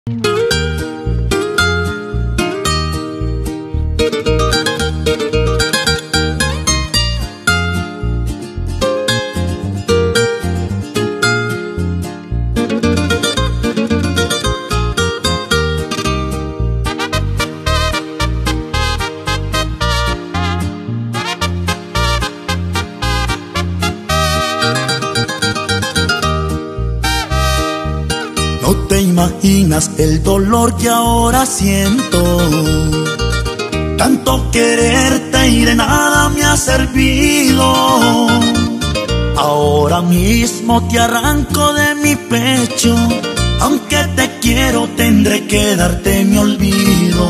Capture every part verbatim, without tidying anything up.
No te imaginas el dolor que ahora siento. Tanto quererte y de nada me ha servido. Ahora mismo te arranco de mi pecho. Aunque te quiero tendré que darte mi olvido.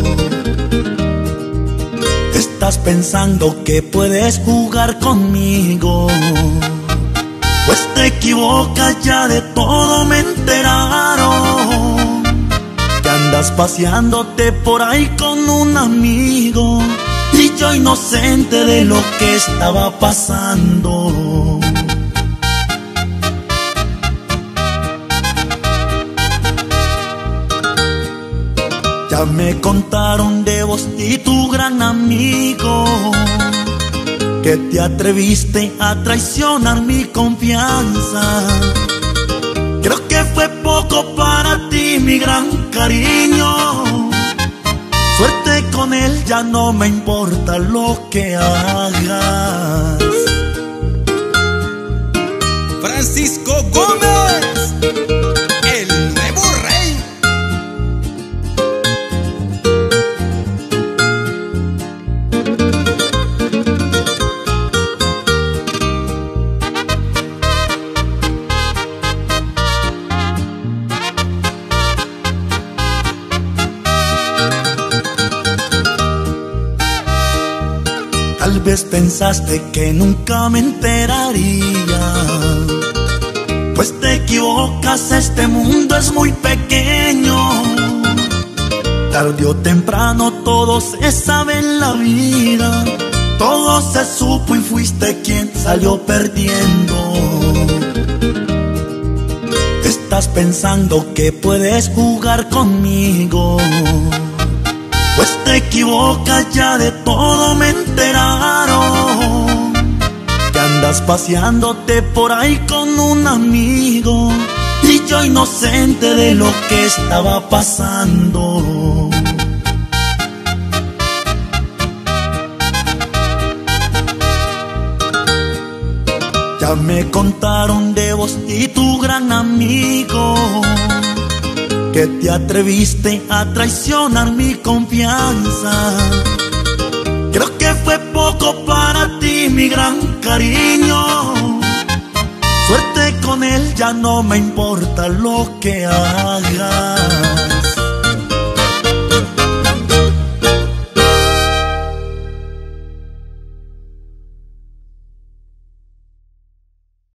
Estás pensando que puedes jugar conmigo, pues te equivocas, ya de todo me enteraron. Que andas paseándote por ahí con un amigo, y yo inocente de lo que estaba pasando. Ya me contaron de vos y tu gran amigo, que te atreviste a traicionar mi confianza. Creo que fue poco para ti mi gran cariño. Suerte con él, ya no me importa lo que hagas. Francisco Gómez, el nuevo rey. Tal vez pensaste que nunca me enteraría, pues te equivocas, este mundo es muy pequeño. Tarde o temprano todo se sabe en la vida, todo se supo y fuiste quien salió perdiendo. Estás pensando que puedes jugar conmigo, pues te equivocas, ya de todo me enteraron. Que andas paseándote por ahí con un amigo, y yo inocente de lo que estaba pasando. Ya me contaron de vos y tu gran amigo, que te atreviste a traicionar mi confianza. Creo que fue poco para ti mi gran cariño. Suerte con él, ya no me importa lo que hagas.